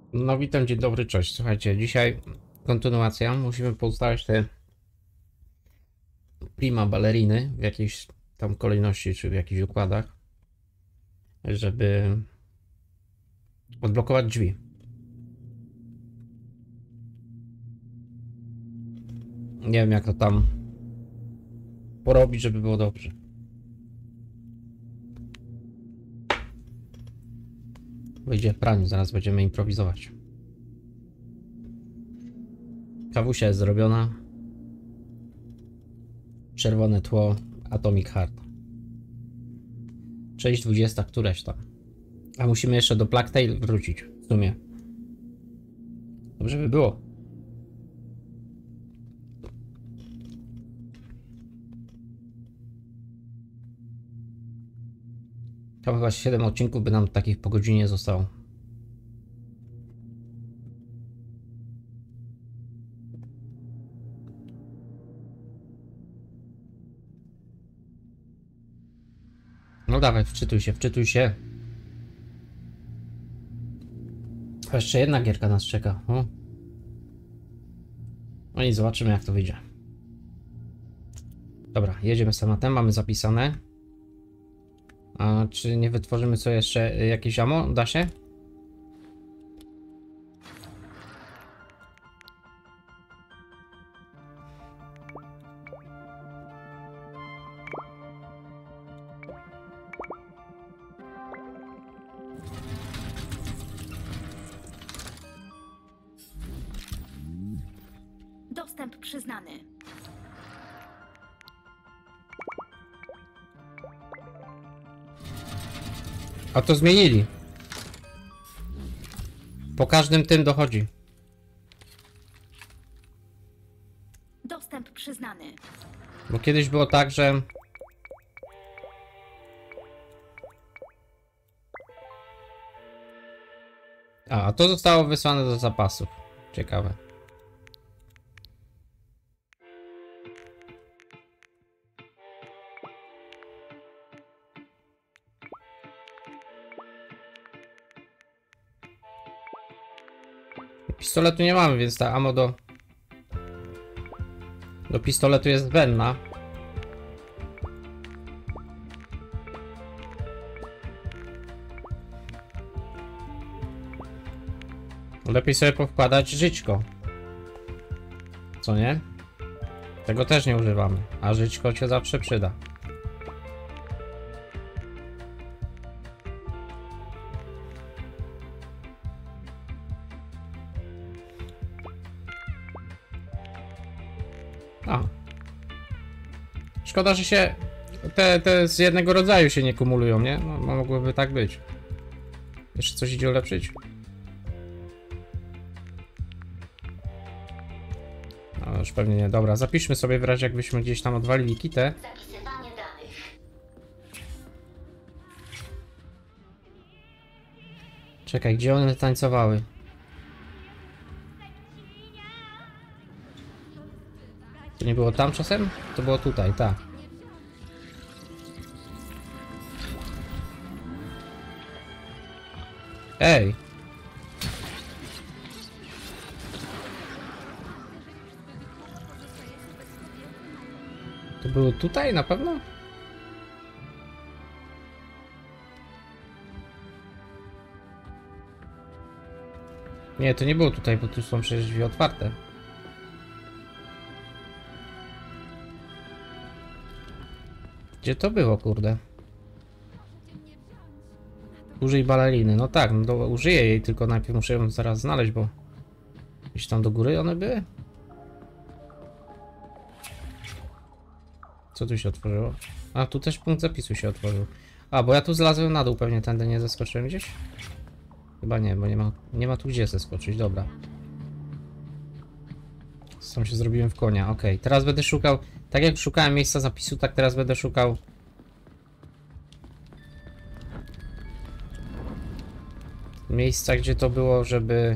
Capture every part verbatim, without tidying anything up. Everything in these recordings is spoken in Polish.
No witam, dzień dobry, cześć. Słuchajcie, dzisiaj kontynuacja. Musimy poustawiać te prima balleriny w jakiejś tam kolejności, czy w jakichś układach, żeby odblokować drzwi. Nie wiem, jak to tam porobić, żeby było dobrze. Wyjdzie w praniu, zaraz będziemy improwizować. Kawusia jest zrobiona. Czerwone tło, Atomic Heart. Część dwudziesta, któreś tam. A musimy jeszcze do Plague Tale wrócić, w sumie. Dobrze by było. Tam chyba siedem odcinków by nam takich po godzinie zostało. No dawaj, wczytuj się, wczytuj się. A jeszcze jedna gierka nas czeka. O. No i zobaczymy, jak to wyjdzie. Dobra, jedziemy z tematem, mamy zapisane. A czy nie wytworzymy co jeszcze? Jakieś ammo? Da się? Dostęp przyznany. A to zmienili. Po każdym tym dochodzi. Dostęp przyznany. Bo kiedyś było tak, że... A, a to zostało wysłane do zapasów. Ciekawe. Pistoletu nie mamy, więc ta ammo do... Do pistoletu jest zbędna. Lepiej sobie powkładać żyćko. Co nie? Tego też nie używamy, a żyćko się zawsze przyda. A. Szkoda, że się te, te z jednego rodzaju się nie kumulują, nie? No, mogłoby tak być. Jeszcze coś idzie ulepszyć? No już pewnie nie. Dobra, zapiszmy sobie w razie jakbyśmy gdzieś tam odwalili kitę. Zapisywanie danych. Czekaj, gdzie one tańcowały? To nie było tam czasem? To było tutaj, tak. Ej! To było tutaj na pewno? Nie, to nie było tutaj, bo tu są przecież drzwi otwarte. Gdzie to było, kurde? Użyj baleriny. No tak, no to użyję jej, tylko najpierw muszę ją zaraz znaleźć, bo... Gdzieś tam do góry one były? Co tu się otworzyło? A, tu też punkt zapisu się otworzył. A, bo ja tu zlazłem na dół, pewnie tędy nie zeskoczyłem gdzieś? Chyba nie, bo nie ma, nie ma tu gdzie zeskoczyć, dobra. Sam się zrobiłem w konia, ok. Teraz będę szukał, tak jak szukałem miejsca zapisu, tak teraz będę szukał... Miejsca, gdzie to było, żeby...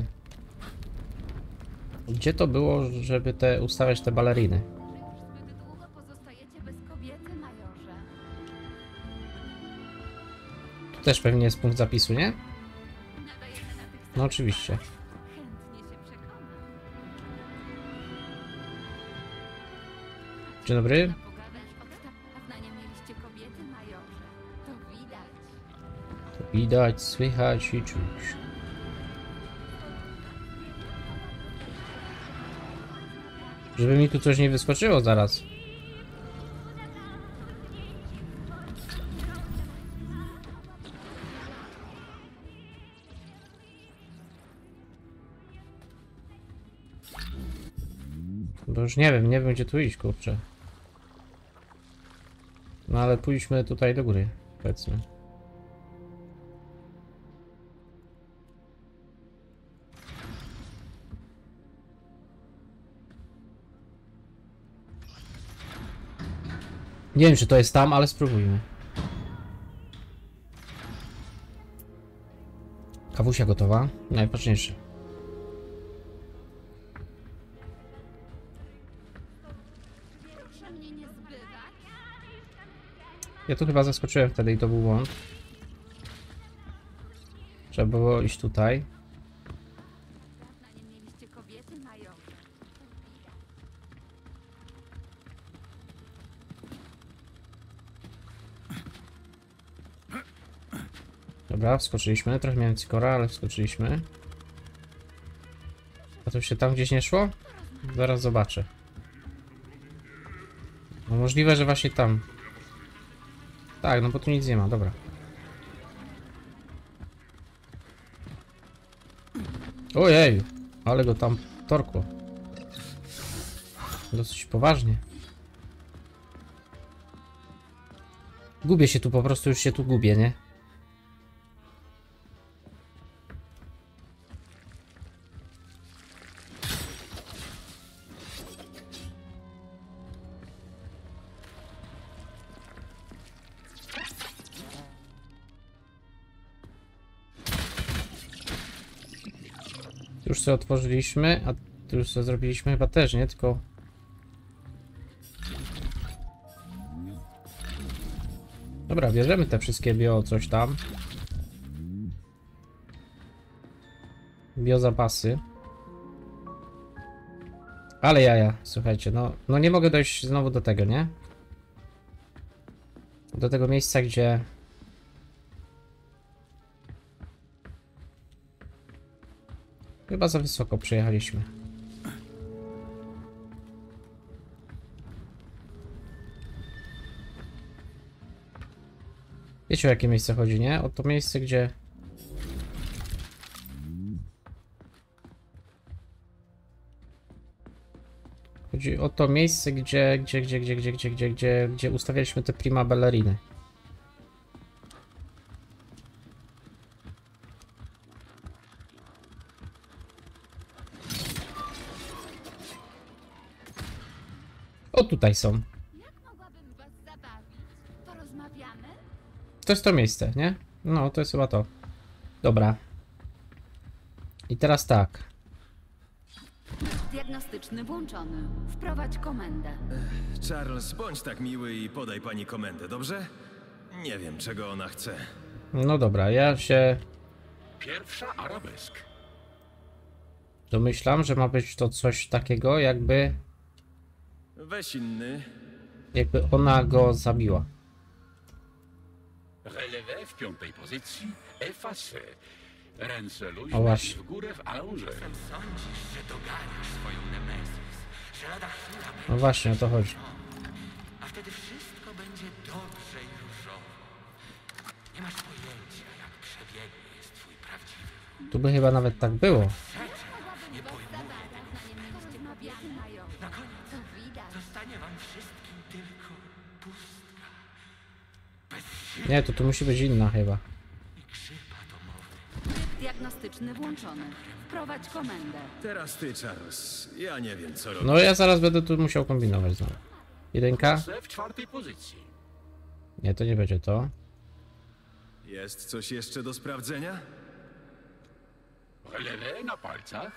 Gdzie to było, żeby te ustawiać te baleriny? Zbyt długo pozostajecie bez kobiety, majorze. Tu też pewnie jest punkt zapisu, nie? Nadajemy natychmiast. No oczywiście. Dzień dobry. Pogadać od dawna nie mieliście kobiety, majorze. To widać. To widać, słychać i czuć. Żeby mi tu coś nie wyskoczyło zaraz. Bo już nie wiem, nie wiem gdzie tu iść, kurczę. No ale pójdźmy tutaj do góry, powiedzmy. Nie wiem czy to jest tam, ale spróbujmy. Kawusia gotowa, najważniejsze. Proszę mnie nie zbywać. Ja tu chyba zaskoczyłem wtedy i to był błąd. Trzeba było iść tutaj. Dawna nie mieliście kobiety, majorze. Dobra, wskoczyliśmy. Trochę miałem cykora, ale wskoczyliśmy. A to się tam gdzieś nie szło? Zaraz zobaczę. No możliwe, że właśnie tam. Tak, no bo tu nic nie ma, dobra. Ojej, ale go tam torkło. Dosyć poważnie. Gubię się tu, po prostu już się tu gubię, nie? Już sobie otworzyliśmy, a tu już sobie zrobiliśmy chyba też, nie? Tylko... Dobra, bierzemy te wszystkie bio coś tam. Biozapasy. Ale jaja, słuchajcie, no, no nie mogę dojść znowu do tego, nie? Do tego miejsca, gdzie... Chyba za wysoko przejechaliśmy. Wiecie o jakie miejsce chodzi, nie? O to miejsce, gdzie... Chodzi o to miejsce, gdzie, gdzie, gdzie, gdzie, gdzie, gdzie, gdzie, gdzie, gdzie ustawialiśmy te prima balleriny. O, tutaj są. Jak mogłabym was zabawić? Porozmawiamy? To jest to miejsce, nie? No, to jest chyba to. Dobra. I teraz tak. Diagnostyczny włączony. Wprowadź komendę. Charles, bądź tak miły i podaj pani komendę, dobrze? Nie wiem, czego ona chce. No dobra, ja się Pierwsza arabesk. domyślam, że ma być to coś takiego, jakby... Weź inny. Jakby ona go zabiła. Relevé w piątej pozycji. Effacé. Ręce O luźne i właśnie. w górę w allongé. Sądzisz, że doganiasz swoją Nemesis, że lada chwila No będzie, właśnie, o to chodzi. a wtedy wszystko będzie dobrze i różowo. Nie masz pojęcia, jak przebiegły jest twój prawdziwy. Tu by chyba nawet tak było. Nie mieliście kobiety, majorze. Na koniec To widać. zostanie wam wszystkim tylko pustka. Nie, to tu musi być inna chyba. I krzyk atomowy. Tryb diagnostyczny włączony. Wprowadź komendę. Teraz ty, Charles. Ja nie wiem, co robić. No ja zaraz będę tu musiał kombinować znowu. Jedynka? Effacé w czwartej pozycji. Nie, to nie będzie to. Jest coś jeszcze do sprawdzenia? Relevé na palcach.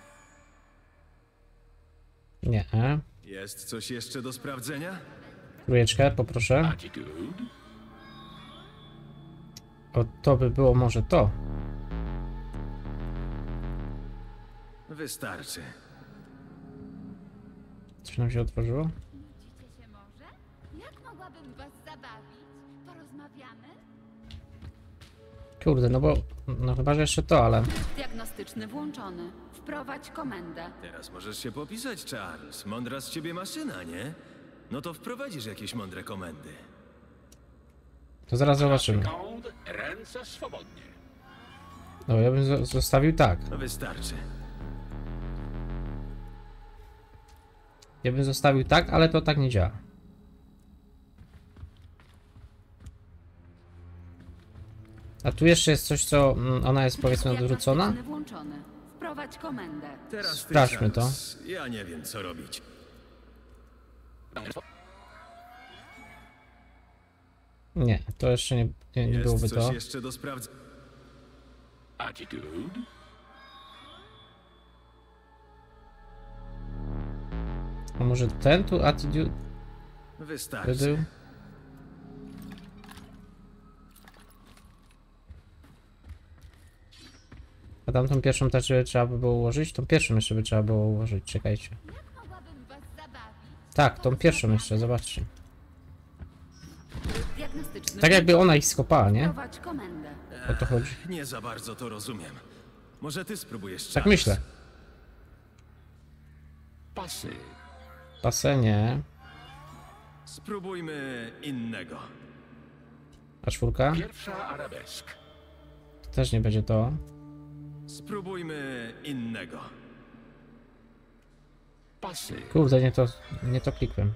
Nie. E. Jest coś jeszcze do sprawdzenia? Trójeczkę, poproszę. Attitude. O, to by było może to. Wystarczy. Coś nam się otworzyło? Nudzicie się, mogłabym was zabawić? Porozmawiamy? Kurde, no bo... No chyba, że jeszcze to, ale... Diagnostyczny włączony. Wprowadź komendę. Teraz możesz się popisać, Charles. Mądra z ciebie maszyna, nie? No to wprowadzisz jakieś mądre komendy. To zaraz zobaczymy. Sekund, ręce swobodnie. No, ja bym zo- zostawił tak. No wystarczy. Ja bym zostawił tak, ale to tak nie działa. A tu jeszcze jest coś, co mm, ona jest powiedzmy odwrócona. Diagnostyczny włączony. Wprowadź komendę. Teraz ty, Sprawdźmy to. Charles. Ja nie wiem, co robić. Nie, to jeszcze nie, nie, nie Jest byłoby coś to. jeszcze do sprawdzenia. Attitude. A może ten tu attitude Wystarczy. był? A tamtą pierwszą też by trzeba by było ułożyć? Tą pierwszą jeszcze by trzeba było ułożyć, czekajcie. Jak mogłabym was zabawić? Tak, tą pierwszą jeszcze, zobaczcie. Diagnostyczny Tak jakby włączony. ona ich skopała, nie? Wprowadź komendę. O to chodzi. Nie za bardzo to rozumiem. Może ty spróbujesz, Charles. Tak myślę. Pasy. Pase nie. Spróbujmy innego. A czwórka? Pierwsza arabesk. To też nie będzie to. Spróbujmy innego. Pasy. Kurde, nie to, nie to klikłem.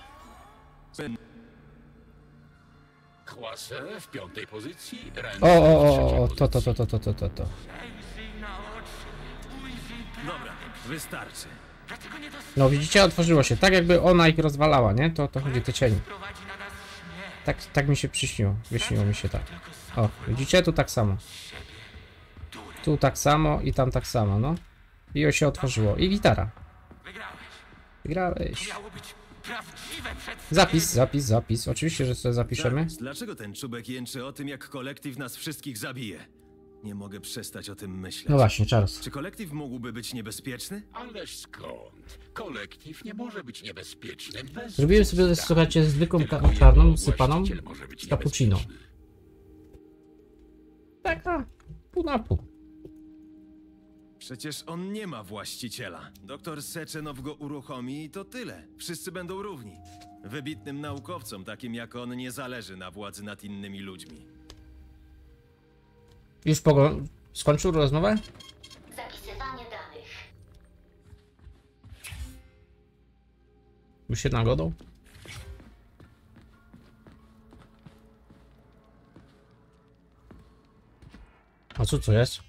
Croisé w piątej pozycji. Ręce O, o, w o, trzeciej o, to, to, pozycji. to, to, to, to, to. Przejrzyj na oczy. Ujrzyj Dobra, wystarczy. Dlaczego nie dostrzegłeś? No widzicie, otworzyło się. Tak jakby ona ich rozwalała, nie? To, to chodzi te cienie. Prowadzi na nas śmiech. Tak, tak mi się przyśniło. Wyśniło mi się tak. O, widzicie? Tu tak samo. Tu tak samo i tam tak samo, no. I o się otworzyło. I gitara. Wygrałeś. Wygrałeś. Miało być prawdziwe przedstawienie. Zapis, zapis, zapis. Oczywiście, że sobie zapiszemy. Charles, dlaczego ten czubek jęczy o tym, jak kolektyw nas wszystkich zabije? Nie mogę przestać o tym myśleć. No właśnie, Charles. Czy kolektyw mógłby być niebezpieczny? Ależ skąd? Kolektyw nie może być niebezpieczny bez Zrobiłem sobie, podstaw. słuchajcie, zwykłą Tylko ka- jego czarną, sypaną właściciel może być z cappuccino. niebezpieczny. Taka pół na pół. Przecież on nie ma właściciela. Doktor Seczenow go uruchomi i to tyle. Wszyscy będą równi. Wybitnym naukowcom, takim jak on, nie zależy na władzy nad innymi ludźmi. Już pogo... skończył rozmowę? Zapisywanie danych. Już się nagodą? A co to jest?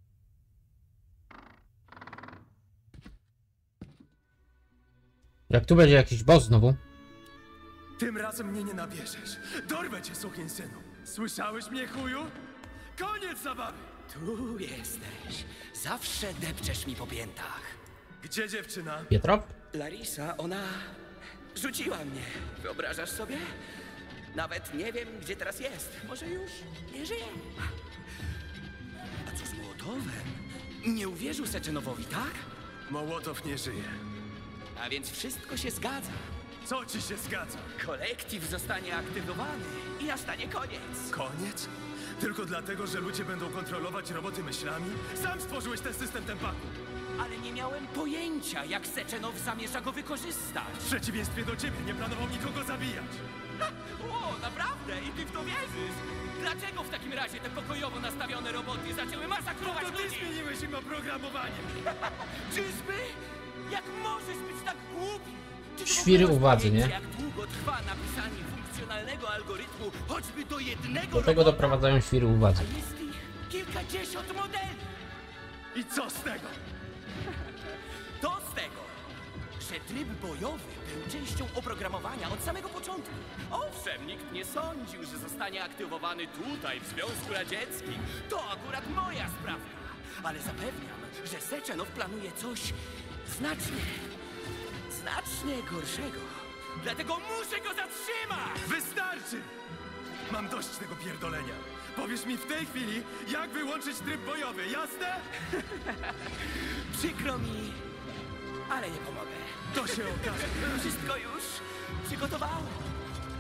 Jak tu będzie jakiś boss znowu? Tym razem mnie nie nabierzesz. Dorwę cię, sukinsynu. Słyszałeś mnie, chuju? Koniec zabawy! Tu jesteś. Zawsze depczesz mi po piętach. Gdzie dziewczyna? Pietrop? Larisa, ona rzuciła mnie. Wyobrażasz sobie? Nawet nie wiem, gdzie teraz jest. Może już nie żyje. A co z Mołotowem? Nie uwierzył Seczenowowi, tak? Mołotow nie żyje. A więc wszystko się zgadza. Co ci się zgadza? Kolektyw zostanie aktywowany i nastanie koniec. Koniec? Tylko dlatego, że ludzie będą kontrolować roboty myślami? Sam stworzyłeś ten system tempaku. Ale nie miałem pojęcia, jak Seczenow zamierza go wykorzystać. W przeciwieństwie do ciebie nie planował nikogo zabijać. O, naprawdę? I ty w to wierzysz? Dlaczego w takim razie te pokojowo nastawione roboty zaczęły masakrować To ty ludzi? zmieniłeś im oprogramowanie. Czyżby? Jak możesz być tak głupi? Czy ty w Świry ogóle masz uwadzy, pojęcie, nie? Jak długo trwa napisanie funkcjonalnego algorytmu, choćby do jednego Do tego robota? doprowadzają świry uwadzy. A jest ich kilkadziesiąt modeli. I co z tego? To z tego, że tryb bojowy był częścią oprogramowania od samego początku. Owszem, nikt nie sądził, że zostanie aktywowany tutaj, w Związku Radzieckim. To akurat moja sprawka. Ale zapewniam, że Seczenow planuje coś znacznie, znacznie gorszego. Dlatego muszę go zatrzymać! Wystarczy! Mam dość tego pierdolenia. Powiesz mi w tej chwili, jak wyłączyć tryb bojowy, jasne? Przykro mi, ale nie pomogę. To się okaże. Wszystko już przygotowałem.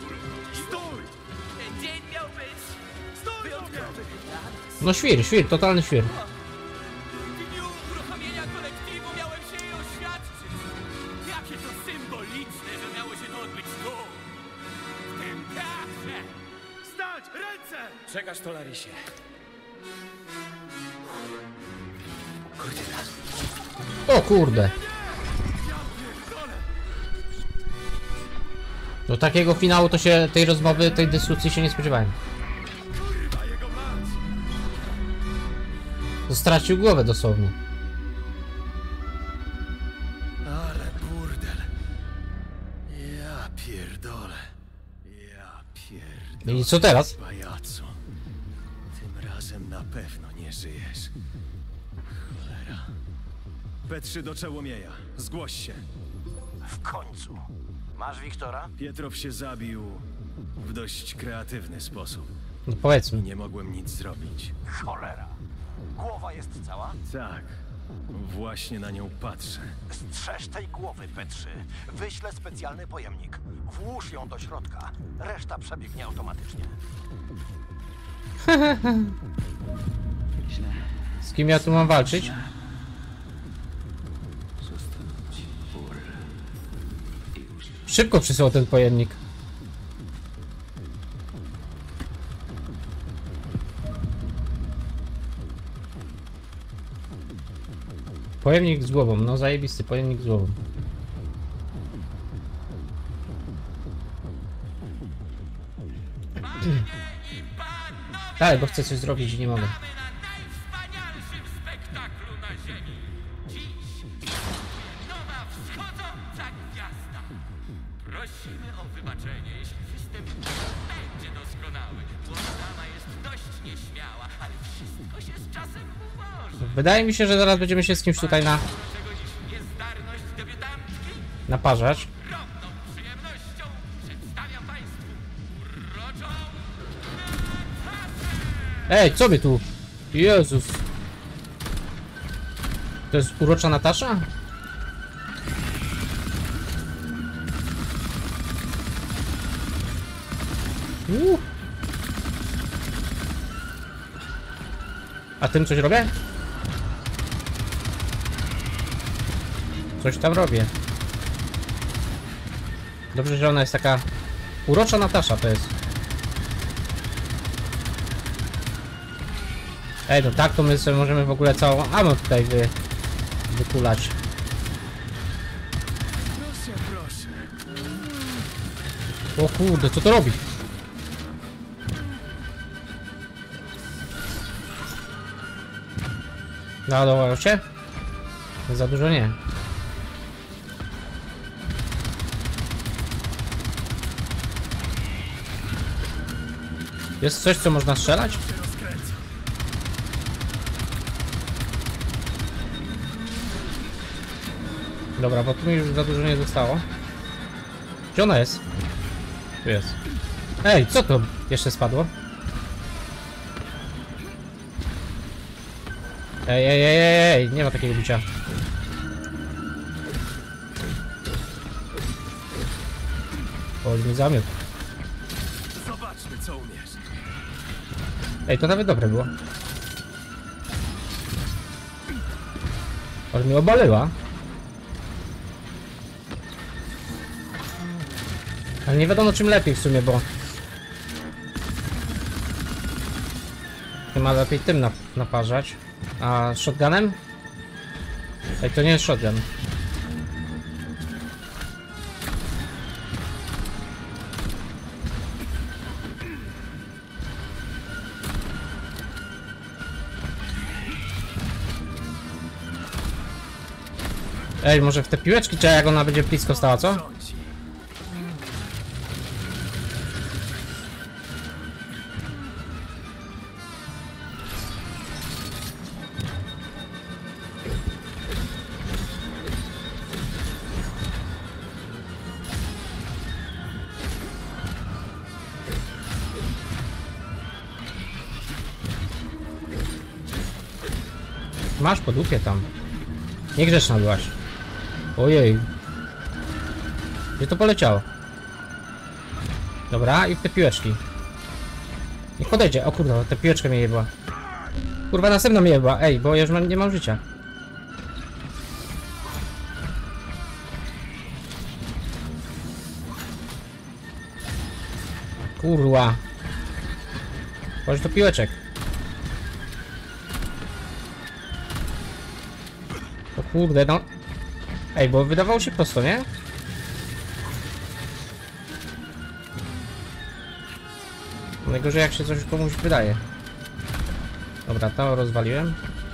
Stój! Ten dzień miał być wyjątkowy dla nas. No świr, świr, totalny świr. W dniu uruchomienia kolektywu miałem się jej oświadczyć. Jakie to symboliczne, że miało się to odbyć tu. W tym teatrze. Stać! Ręce! Czekasz to, Larysie. Kurtyna. O kurde. Do takiego finału to się, tej rozmowy, tej dyskusji się nie spodziewałem. Kurwa, jego mać! To stracił głowę dosłownie. Ale burdel. Ja pierdolę. Ja pierdolę. I co teraz? Pajacu. Tym razem na pewno nie żyjesz. Cholera. P trzy do Czełomieja. Zgłoś się. W końcu. Masz Wiktora? Pietrow się zabił w dość kreatywny sposób. No powiedzmy. Nie mogłem nic zrobić. Cholera. Głowa jest cała? Tak. Właśnie na nią patrzę. Strzeż tej głowy, P trzy. Wyślę specjalny pojemnik. Włóż ją do środka. Reszta przebiegnie automatycznie. Z kim ja tu mam walczyć? Szybko przysłał ten pojemnik. Pojemnik z głową, no zajebisty pojemnik z głową. Tak, bo chcę coś zrobić i nie mogę. Na najwspanialszym spektaklu na ziemi. Dziś nowa wschodząca gwiazda. Prosimy o wybaczenie, jeśli występ nie będzie doskonały. Młoda dama jest dość nieśmiała, ale wszystko się z czasem umorzy. Wydaje mi się, że zaraz będziemy się z kimś tutaj na, Czego niż niezdarność debiutantki? naparzać. Ogromną przyjemnością przedstawiam Państwu uroczą Ej, co my tu? Jezus. To jest urocza Natasza? Uh. A tym coś robię? Coś tam robię. Dobrze, że ona jest taka urocza Natasza to jest. Ej, no tak to my sobie możemy w ogóle całą ammo tutaj wy, wykulać. Proszę, proszę. O kurde, co to robi? Naładowało się? Za dużo nie. Jest coś, co można strzelać? Dobra, bo tu mi już za dużo nie zostało. Gdzie ona jest? Tu jest. Ej, co to jeszcze spadło? Ej, ej, ej, ej, ej, nie ma takiego bicia. Oj, mi zamiótł. Zobaczmy, co umiesz. Ej, to nawet dobre było. Ale mnie obaliła. Ale nie wiadomo czym lepiej w sumie, bo... Chyba lepiej tym nap naparzać. A shotgunem? Ej, to nie jest shotgun. Ej, może w te piłeczki trzeba, jak ona będzie blisko stała, co? Masz po dupie tam. Niegrzeczna byłaś. Ojej. Gdzie to poleciało? Dobra, i w te piłeczki. Niech podejdzie. O kurwa, ta piłeczka mnie jebła. Kurwa, następna mnie jebła. Ej, bo ja już mam, nie mam życia. Kurwa. Chodź do piłeczek. O kurde, no. Ej, bo wydawało się prosto, nie? Najgorzej jak się coś komuś wydaje. Dobra, to rozwaliłem.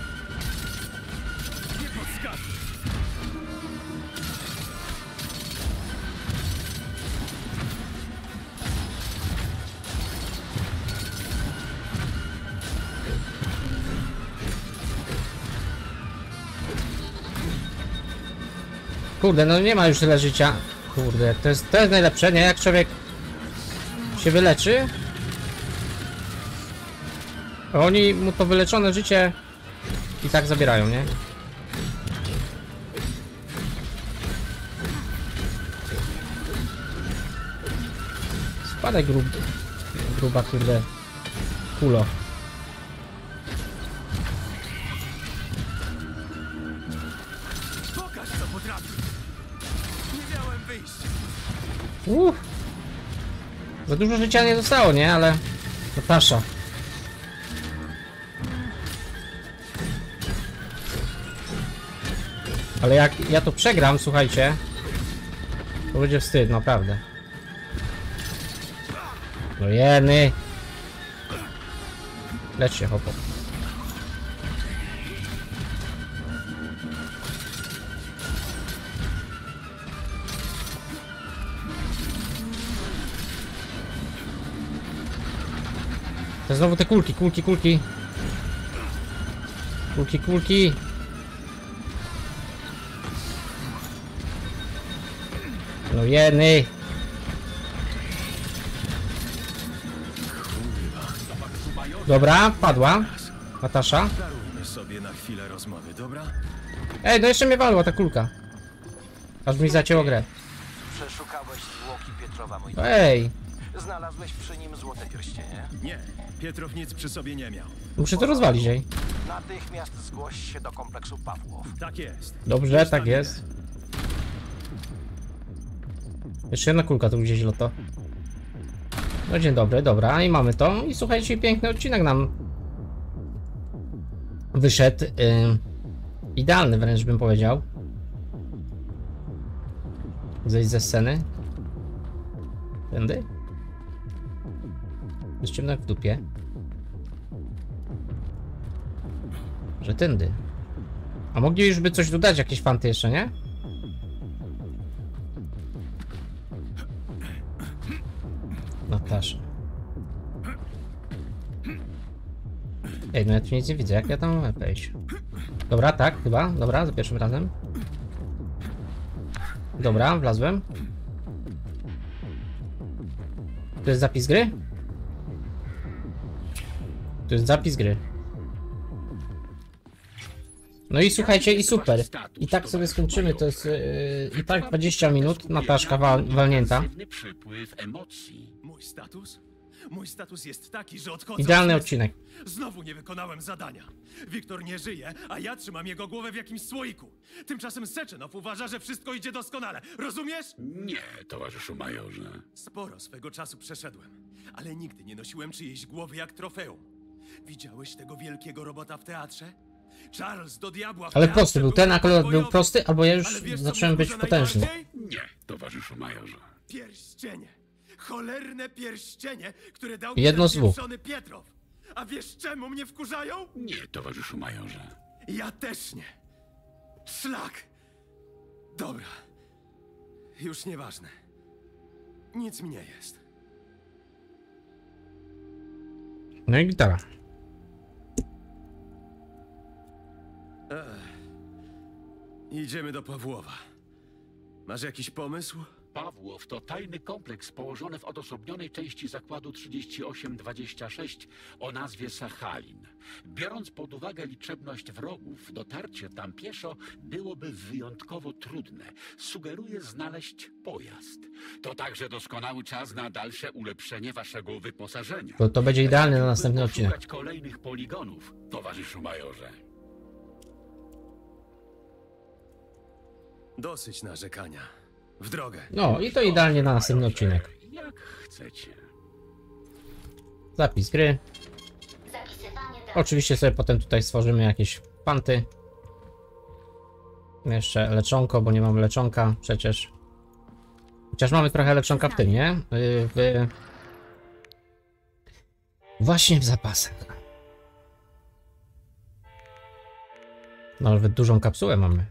Kurde, no nie ma już tyle życia. Kurde, to jest, to jest najlepsze, nie? Jak człowiek się wyleczy, a oni mu to wyleczone życie i tak zabierają, nie? Spadaj grub, gruba, kurde, kulo. Pokaż, co potrafisz. Nie miałem wyjścia. Uff. Za dużo życia nie zostało, nie? Ale... Natasza. Ale jak ja to przegram, słuchajcie, to będzie wstyd, naprawdę. No jeny. Lecz się, hopo. To znowu te kulki, kulki, kulki. Kulki, kulki. No jeny. Dobra, padła. Natasza. Darujmy sobie na chwilę rozmowy, dobra? Ej, no jeszcze mnie walła ta kulka. Aż mi zacięło grę. Przeszukałeś zwłoki Pietrowa, mój Ej, Znalazłeś przy nim złote pierścienie? Nie, Pietrow nic przy sobie nie miał. muszę to rozwalić, ej. Natychmiast zgłoś się do kompleksu Pawłow. Tak jest. Dobrze, tak jest. Jeszcze jedna kulka tu gdzieś loto. No dzień dobry, dobra, i mamy to. I słuchajcie, piękny odcinek nam wyszedł. Yy, idealny wręcz bym powiedział. Zejść ze sceny. Tędy? Jest ciemno jak w dupie. Że tędy. A mogli już by coś dodać, jakieś fanty jeszcze, nie? Natasza. Ej, no ja tu nic nie widzę, jak ja tam mam wejść? Dobra, tak, chyba, dobra, za pierwszym razem. Dobra, wlazłem. To jest zapis gry? To jest zapis gry. No i słuchajcie, i super. I tak sobie skończymy, to jest yy, i tak dwadzieścia minut, Nataszka wal, walnięta. Przypływ emocji. Mój status? Mój status jest taki, że odchodzę. Idealny od odcinek. Znowu nie wykonałem zadania. Wiktor nie żyje, a ja trzymam jego głowę w jakimś słoiku. Tymczasem Seczenow uważa, że wszystko idzie doskonale. Rozumiesz? Nie, towarzyszu majorze. Sporo swego czasu przeszedłem, ale nigdy nie nosiłem czyjejś głowy jak trofeum. Widziałeś tego wielkiego robota w teatrze? Charles do diabła w Ale teatrze prosty był ten, akurat był bojowy. prosty, albo ja już Ale wiesz, co zacząłem mnie być wkurza potężny. najbardziej? Nie, towarzyszu majorze. Pierścienie. Cholerne pierścienie, które dał Jedno mi z ten dwóch. pieprzony Pietrow. A wiesz czemu mnie wkurzają? Nie, towarzyszu majorze. Ja też nie. Szlak. Dobra. Już nieważne. Nic mi nie jest. No i gitara. Idziemy do Pawłowa. Masz jakiś pomysł? Pawłow to tajny kompleks położony w odosobnionej części zakładu trzydzieści osiem dwadzieścia sześć o nazwie Sachalin. Biorąc pod uwagę liczebność wrogów, dotarcie tam pieszo byłoby wyjątkowo trudne. Sugeruję znaleźć pojazd. To także doskonały czas na dalsze ulepszenie waszego wyposażenia. To, to będzie idealny na Chciałbym następny odcinek. poszukać kolejnych poligonów, towarzyszu majorze. Dosyć narzekania. W drogę. No i to idealnie na następny odcinek. Jak chcecie. Zapis gry. Zapisywanie danych. Oczywiście sobie potem tutaj stworzymy jakieś panty. Jeszcze leczonko, bo nie mamy leczonka przecież. Chociaż mamy trochę leczonka w tym, nie? W... Właśnie w zapasach. No, nawet dużą kapsułę mamy.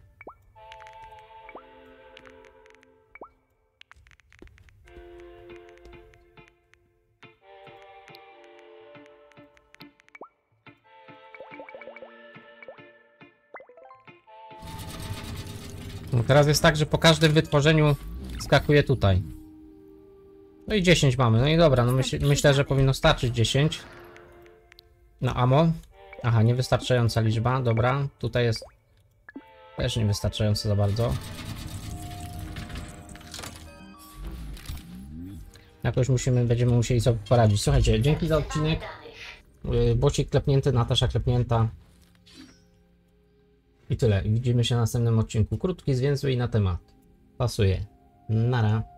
No teraz jest tak, że po każdym wytworzeniu skakuje tutaj. No i dziesięć mamy. No i dobra, no myśl, myślę, że powinno starczyć dziesięć. No ammo. Aha, niewystarczająca liczba. Dobra, tutaj jest też niewystarczająco za bardzo. Jakoś musimy, będziemy musieli sobie poradzić. Słuchajcie, dzięki za odcinek. Yy, Bocik klepnięty, Natasza klepnięta. I tyle. I widzimy się na następnym odcinku. Krótki, zwięzły i na temat. Pasuje. Nara.